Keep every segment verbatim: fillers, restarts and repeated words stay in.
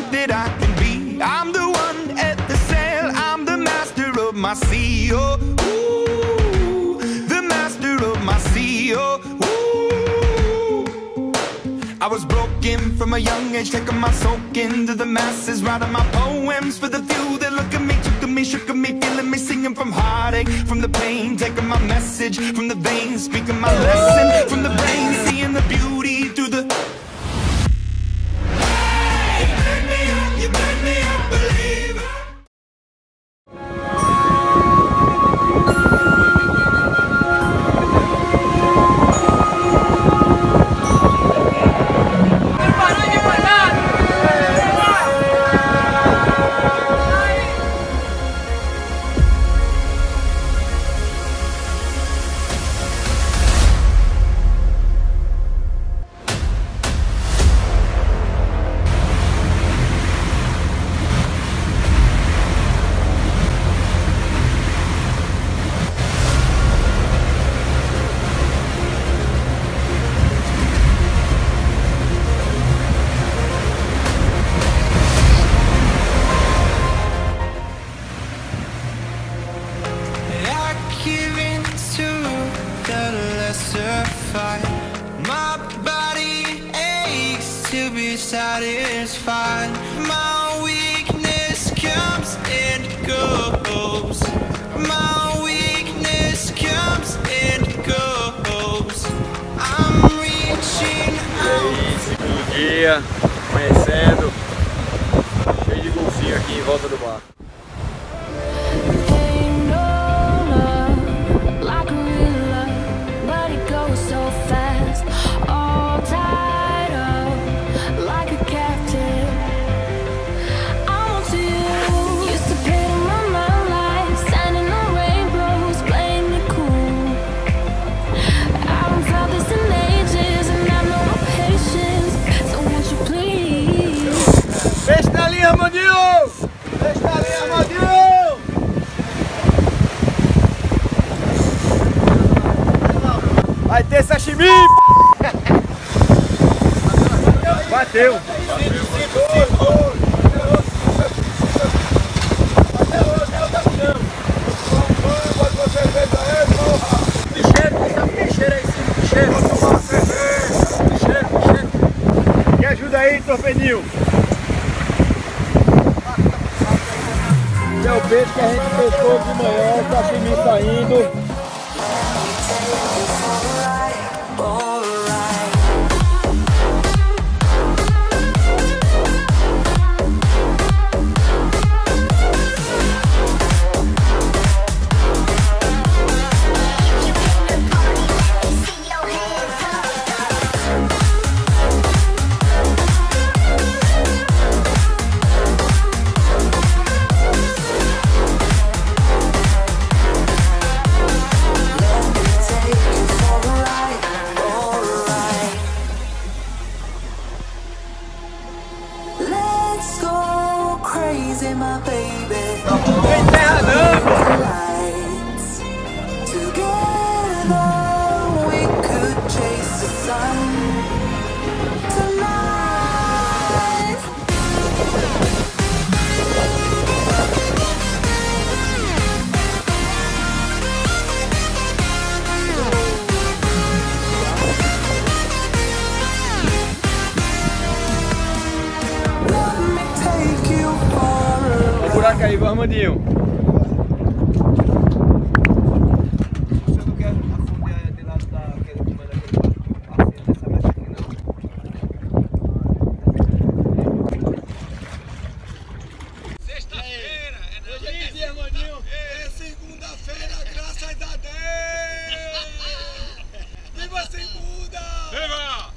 that I can be. I'm the one at the sail, I'm the master of my sea. Oh, ooh, the master of my sea. Oh, ooh. I was broken from a young age, taking my soak into the masses, writing my poems for the few that look at me, took at me, shook at me, feeling me, singing from heartache, from the pain, taking my message from the veins, speaking my lesson from the brain, seeing the beauty through the. Hey, you made me up, you made me a believer. My body aches to be satisfied. My weakness comes and goes. My weakness comes and goes. I'm reaching out. E aí, segundo dia, amanhecendo, cheio de golfinho aqui em volta do bar. Deixa na linha, Armandinho! Deixa na linha, Armandinho! Vai ter sashimi! Bateu! Me ajuda aí, torpedinho! É o peixe que a gente pescou de manhã, o sashimi saindo. My baby. Tem terra não! Together we could chase the sun tonight. Let me take you for a Buraco aí, Armandinho. Você não quer afundar de lado daquele comando aquele dessa mecha aqui não? Sexta-feira! Hoje é que dia, Armandinho? É segunda-feira, graças a Deus! Viva segunda! Viva!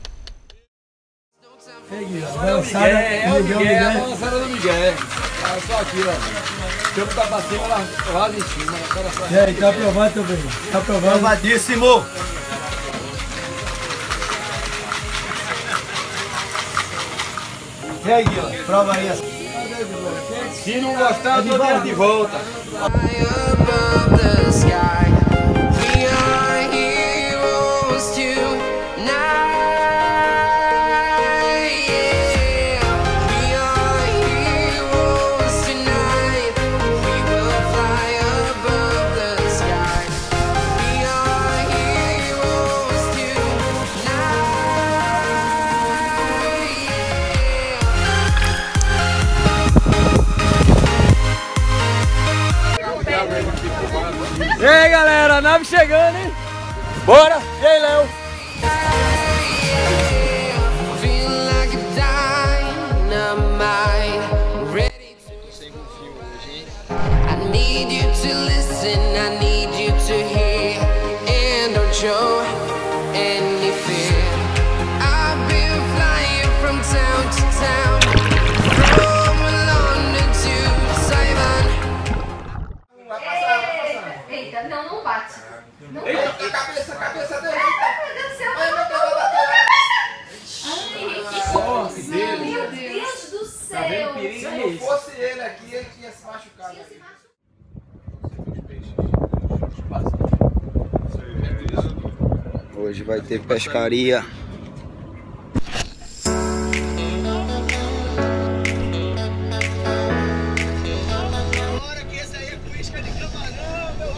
É, é o Miguel, é a balançada do Miguel. Ah, só aqui, ó. Se eu botar pra cima, ela rasga em cima. E aí, tá aprovado também? Tá aprovado? Aprovadíssimo! E aí, Guilherme? Prova aí assim. Se não gostar, eu tô de volta. Tonight, yeah, we are E aí, galera, a nave chegando, hein? Bora! E aí, Léo? Eita, não, não bate. Não bate. Eita, a cabeça, a cabeça dele. Ai, meu Deus do céu. Ai, meu Deus, bateu. Ai, que confusão. Meu Deus do céu. Se não fosse ele aqui, ele tinha se machucado. Tinha se machucado. Hoje vai ter pescaria. Bora que esse aí é com isca de camarão, meu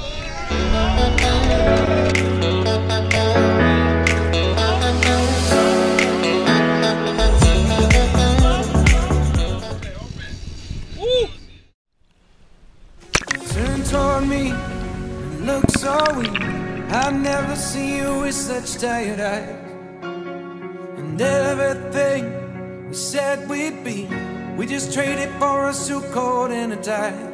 Turn toward me and look so weak. I've never seen you with such tired eyes. And everything we said we'd be, we just traded for a suit coat and a tie.